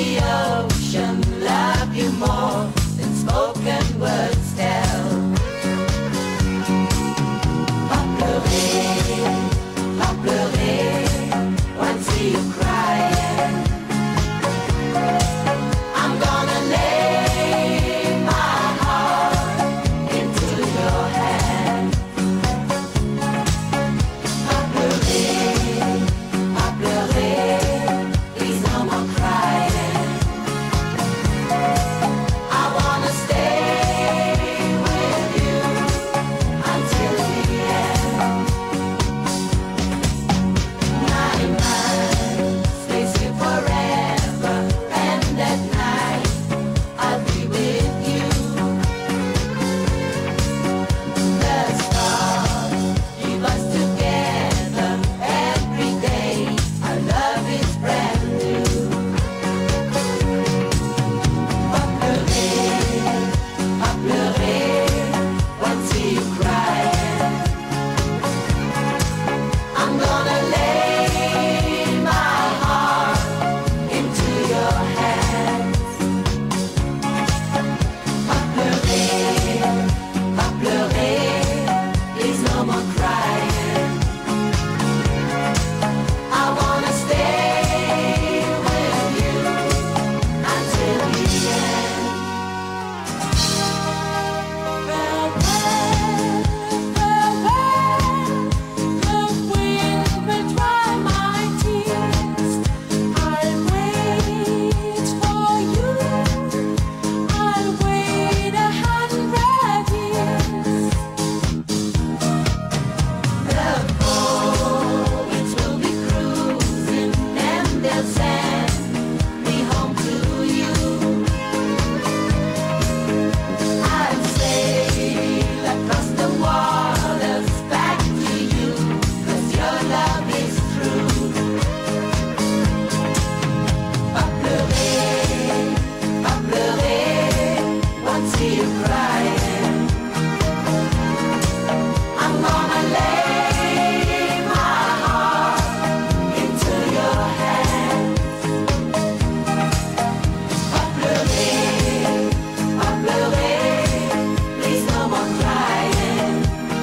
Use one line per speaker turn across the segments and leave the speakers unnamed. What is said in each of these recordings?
the ocean love you more than spoken words tell. Pas pleurer, won't see you crying. I'm gonna lay my heart into your hand. Pas pleurer, please no more crying. I wanna stay with you until the end. 9 stays here forever, and at night I'll be with you. The stars keep us together every day. Our love is brand new. Pas pleurer, won't see you crying. I'm gonna lay my heart into your hands. Pas pleurer, please no more crying. I wanna stay with you until the end. The wind will dry my tears. I'll wait for you. I'll wait 100 years. The poets will be cruising and they'll send me home to you. I'll sail across the waters back to you, 'cause your love is true. Pas pleurer, won't see you crying. I'm gonna lay my heart into your hands. Pas pleurer, please no more crying.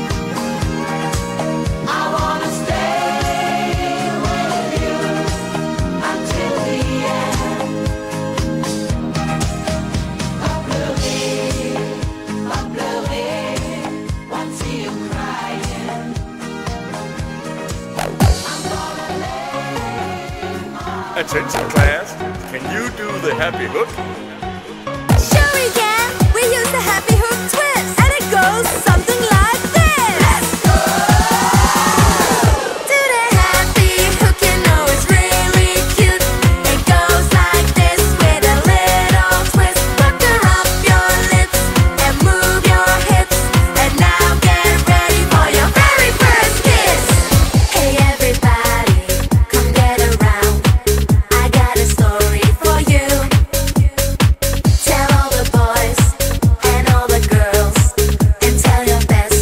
I wanna stay with you until the end. Pas pleurer, won't see you crying. I'm gonna lay my
Attention class, can you do the happy hook?
Sure we can! We use the happy hook twist, and it goes something like this. Let's go! Do the happy hook, you know it's really cute. It goes like this with a little twist. Pucker up your lips and move your hips, and now get ready for your very first kiss. Hey everybody, come get around. I got a story for you. Tell all the boys and all the girls, and tell your best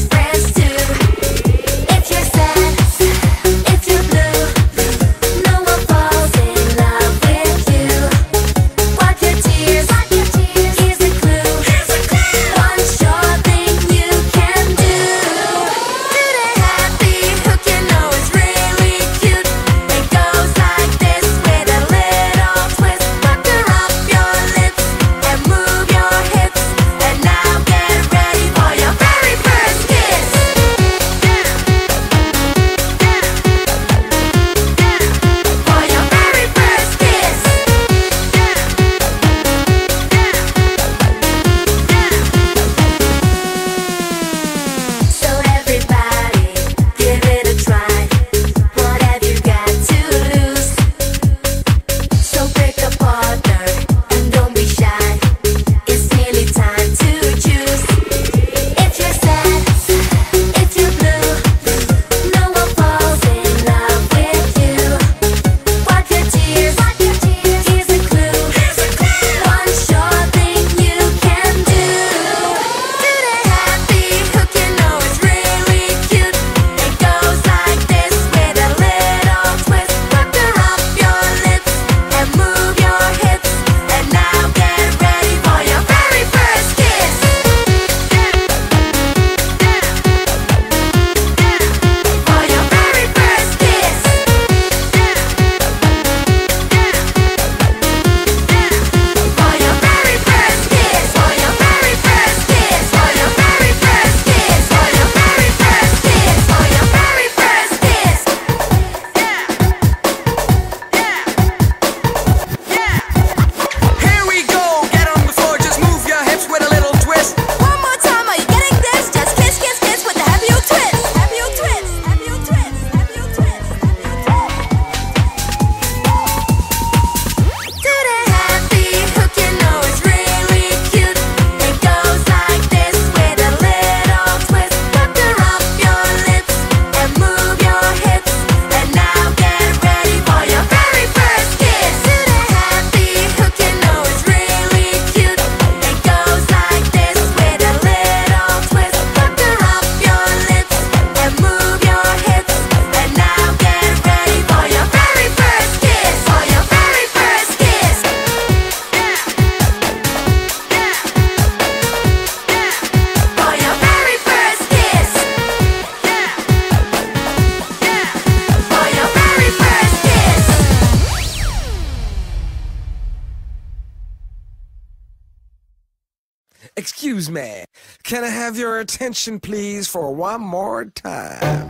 Excuse me, can I have your attention please for one more time?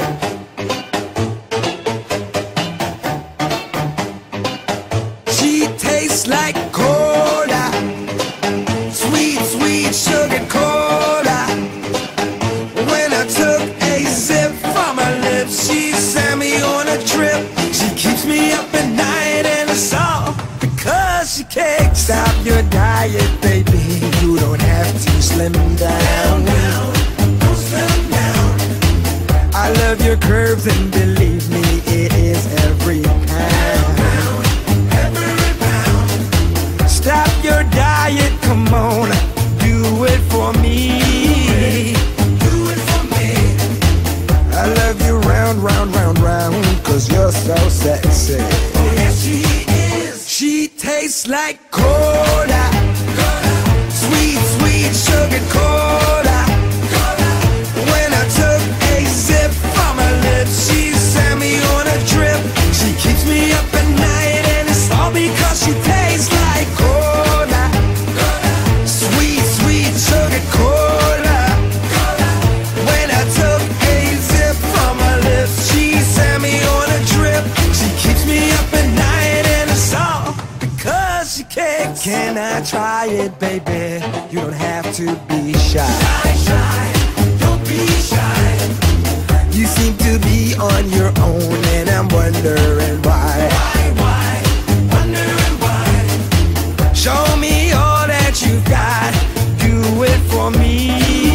She tastes like cola, sweet, sweet sugar cola. When I took a sip from her lips, she sent me on a trip. She keeps me up at night and it's all because she can't stop your diet, baby. You don't have to slim down. Don't slim down. I love your curves and believe me, it is every pound. Every pound. Stop your diet, come on, do it for me. Do it for me. I love you round, round, round, round, cause you're so sexy. Oh, yes, she is. She tastes like cola, sweet, sweet sugar cola. When I took a sip from her lips, she sent me on a trip. She keeps me up at night and it's all because she tastes like cola, sweet, sweet sugar cola. When I took a sip from her lips, she sent me on a trip. She keeps me up at night and it's all because she can't. Can I try it, baby? You don't have to be shy. Don't be shy. You seem to be on your own and I'm wondering why. Why? Wondering why. Show me all that you got. Do it for me.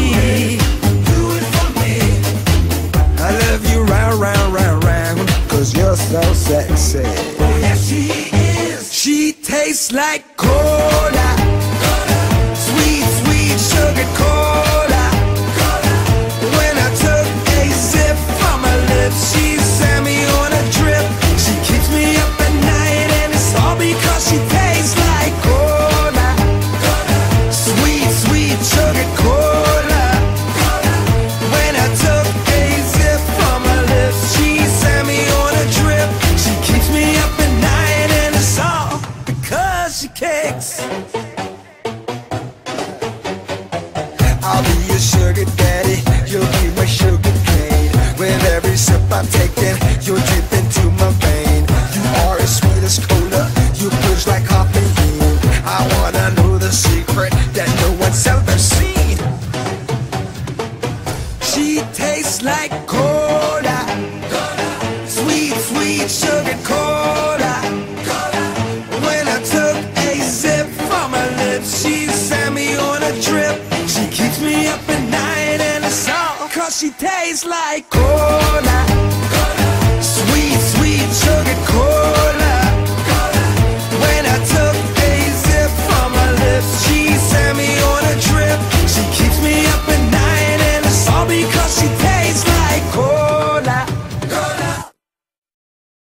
Do it for me. I love you round, round, round, round, cause you're so sexy. Oh, yes, she is. She tastes like cola, sweet, sweet sugar cola. When I took a sip from her lips, she sent me on a trip. She keeps me up at night and it's all because she tastes like cola, sweet, sweet sugar cola. When I took a sip from her lips, she sent me on a trip. She keeps me up at night and it's all because she kicks. I'll be your sugar daddy, you'll be my sugar cane. With every sip I'm taking, you'll drip into my vein. You are as sweet as cola, you push like coffee. I wanna know the secret that no one's ever seen. She tastes like cola, sweet, sweet sugar cola. When I took a sip from her lips, she sent me on a trip. She keeps me up at night and it's all cause she tastes like cola, sweet, sweet sugar cola.